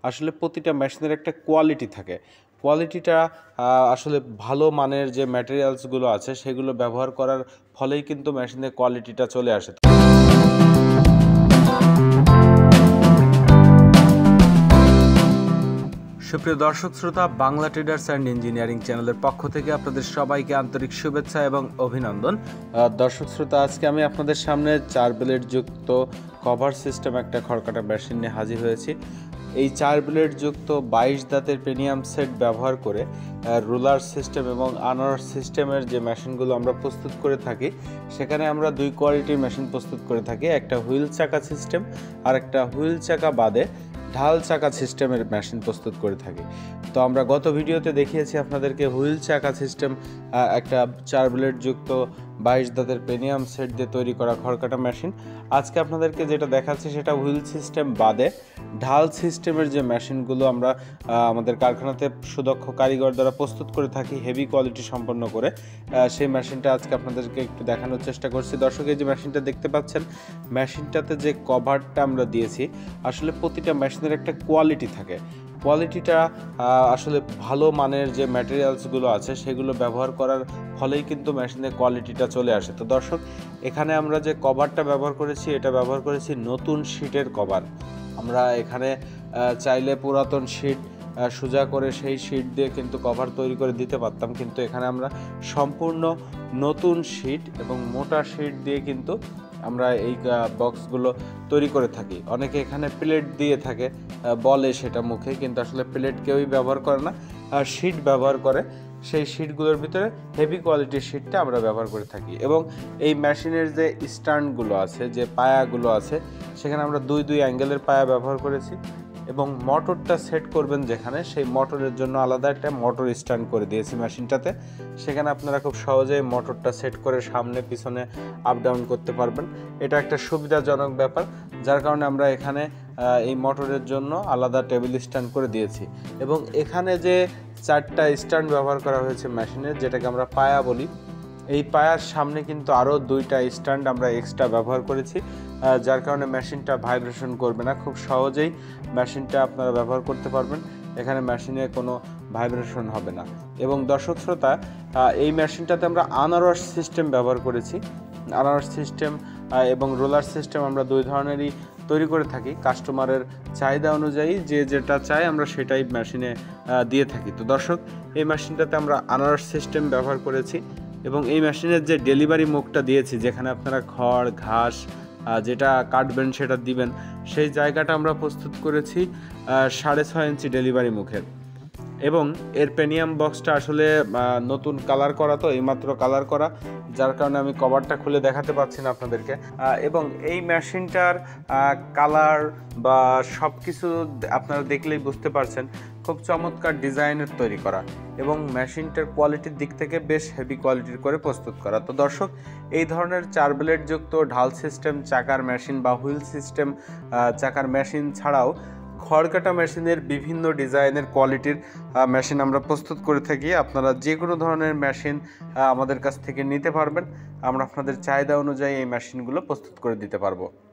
আসলে প্রতিটা মেশিনের একটা কোয়ালিটি থাকে। কোয়ালিটিটা আসলে ভালো মানের যে ম্যাটেরিয়ালসগুলো আছে সেগুলো ব্যবহার করার ফলেই কিন্তু মেশিনের কোয়ালিটিটা চলে আসে। সুপ্রিয় দর্শক শ্রোতা, বাংলা ট্রেডার্স অ্যান্ড ইঞ্জিনিয়ারিং চ্যানেলের পক্ষ থেকে আপনাদের সবাইকে আন্তরিক শুভেচ্ছা এবং অভিনন্দন। দর্শক শ্রোতা, আজকে আমি আপনাদের সামনে 4 ব্লেড যুক্ত কভার সিস্টেম একটা খড়কাটা মেশিন নিয়ে হাজির হয়েছি। এই 4 ব্লেড যুক্ত 22 দাঁতের প্রিমিয়াম সেট ব্যবহার করে রুলার সিস্টেম এবং আনার সিস্টেমের যে মেশিনগুলো আমরা প্রস্তুত করে থাকি, সেখানে আমরা 2 কোয়ালিটির মেশিন প্রস্তুত করে থাকি। একটা হুইল চাকা সিস্টেম আর একটা হুইল চাকা বাদে ঢাল চাকা সিস্টেমের মেশিন প্রস্তুত করে থাকি। তো আমরা গত ভিডিওতে দেখিয়েছি আপনাদেরকে হুইল চাকা সিস্টেম একটা 4 ব্লেড যুক্ত 22 দাঁতের প্রিমিয়াম সেট দিয়ে তৈরি করা খড়কাটা মেশিন। আজকে আপনাদেরকে যেটা দেখাচ্ছি সেটা হুইল সিস্টেম বাদে ঢাল সিস্টেমের যে মেশিনগুলো আমরা আমাদের কারখানাতে সুদক্ষ কারিগর দ্বারা প্রস্তুত করে থাকি হেভি কোয়ালিটি সম্পন্ন করে, সেই মেশিনটা আজকে আপনাদেরকে একটু দেখানোর চেষ্টা করছি। দর্শক, এই যে মেশিনটা দেখতে পাচ্ছেন, মেশিনটাতে যে কভারটা আমরা দিয়েছি, আসলে প্রতিটা মেশিনের একটা কোয়ালিটি থাকে। কোয়ালিটিটা আসলে ভালো মানের যে ম্যাটেরিয়ালসগুলো আছে সেগুলো ব্যবহার করার ফলেই কিন্তু মেশিনের কোয়ালিটিটা চলে আসে। তো দর্শক, এখানে আমরা যে কভারটা ব্যবহার করেছি, এটা ব্যবহার করেছি নতুন শিটের কভার। আমরা এখানে চাইলে পুরাতন শিট সোজা করে সেই শিট দিয়ে কিন্তু কভার তৈরি করে দিতে পারতাম, কিন্তু এখানে আমরা সম্পূর্ণ নতুন শিট এবং মোটা শিট দিয়ে কিন্তু আমরা এই বক্সগুলো তৈরি করে থাকি। অনেকে এখানে প্লেট দিয়ে থাকে, বলে সেটা মুখে, কিন্তু আসলে প্লেট কেউই ব্যবহার করে না, শিট ব্যবহার করে। সেই শিটগুলোর ভিতরে হেভি কোয়ালিটির শিটটা আমরা ব্যবহার করে থাকি। এবং এই মেশিনের যে স্ট্যান্ডগুলো আছে, যে পায়াগুলো আছে, সেখানে আমরা দুই অ্যাঙ্গেলের পায়া ব্যবহার করেছি। এবং মোটরটা সেট করবেন যেখানে, সেই মোটরের জন্য আলাদা একটা মোটর স্ট্যান্ড করে দিয়েছি মেশিনটাতে। সেখানে আপনারা খুব সহজেই মোটরটা সেট করে সামনে পিছনে আপ ডাউন করতে পারবেন। এটা একটা সুবিধাজনক ব্যাপার, যার কারণে আমরা এখানে এই মোটরের জন্য আলাদা টেবিল স্ট্যান্ড করে দিয়েছি। এবং এখানে যে 4টা স্ট্যান্ড ব্যবহার করা হয়েছে মেশিনের, যেটাকে আমরা পায়া বলি, এই পায়ার সামনে কিন্তু আরও 2টা স্ট্যান্ড আমরা এক্সট্রা ব্যবহার করেছি, যার কারণে মেশিনটা ভাইব্রেশন করবে না। খুব সহজেই মেশিনটা আপনারা ব্যবহার করতে পারবেন, এখানে মেশিনে কোনো ভাইব্রেশন হবে না। এবং দর্শক শ্রোতা, এই মেশিনটাতে আমরা আনারস সিস্টেম ব্যবহার করেছি। আনারস সিস্টেম এবং রোলার সিস্টেম আমরা 2 ধরনেরই তৈরি করে থাকি। কাস্টমারের চাহিদা অনুযায়ী যে যেটা চাই আমরা সেটাই মেশিনে দিয়ে থাকি। তো দর্শক, এই মেশিনটাতে আমরা আনারস সিস্টেম ব্যবহার করেছি এবং এই মেশিনের যে ডেলিভারি মুখটা দিয়েছি, যেখানে আপনারা খড় ঘাস যেটা কাটবেন সেটা দিবেন, সেই জায়গাটা আমরা প্রস্তুত করেছি 6.5 ইঞ্চি ডেলিভারি মুখের। এবং এর প্রিমিয়াম বক্সটা আসলে নতুন কালার করা, তো এইমাত্র কালার করা, যার কারণে আমি কভারটা খুলে দেখাতে পাচ্ছি না আপনাদেরকে। এবং এই মেশিনটার কালার বা সব কিছু আপনারা দেখলেই বুঝতে পারছেন, খুব চমৎকার ডিজাইনের তৈরি করা এবং মেশিনটার কোয়ালিটির দিক থেকে বেশ হেভি কোয়ালিটির করে প্রস্তুত করা। তো দর্শক, এই ধরনের 4 ব্লেড যুক্ত ঢাল সিস্টেম চাকার মেশিন বা হুইল সিস্টেম চাকার মেশিন ছাড়াও খড়কাটা মেশিনের বিভিন্ন ডিজাইনের কোয়ালিটির মেশিন আমরা প্রস্তুত করে থাকি। আপনারা যে কোনো ধরনের মেশিন আমাদের কাছ থেকে নিতে পারবেন, আমরা আপনাদের চাহিদা অনুযায়ী এই মেশিনগুলো প্রস্তুত করে দিতে পারবো।